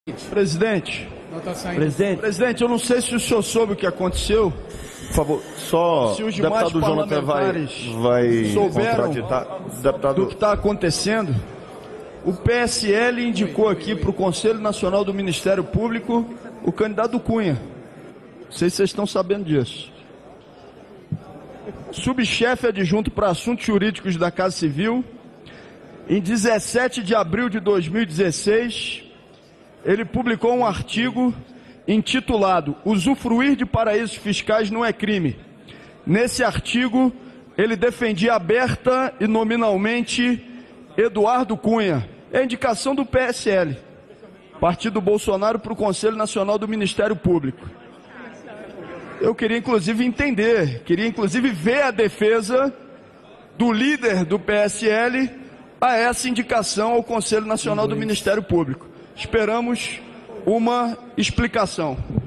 Presidente, Presidente, eu não sei se o senhor soube o que aconteceu. por favor, só Se os o demais deputado Jonathan vai souberam contraditar. do Deputado, que está acontecendo. O PSL indicou aqui para o Conselho Nacional do Ministério Público o candidato Cunha. Não sei se vocês estão sabendo disso. Subchefe adjunto para assuntos jurídicos da Casa Civil, em 17 de abril de 2016, ele publicou um artigo intitulado "Usufruir de paraísos fiscais não é crime". Nesse artigo, ele defendia aberta e nominalmente Eduardo Cunha. É a indicação do PSL, partido Bolsonaro, para o Conselho Nacional do Ministério Público. Eu queria inclusive entender, ver a defesa do líder do PSL a essa indicação ao Conselho Nacional do Ministério Público. Esperamos uma explicação.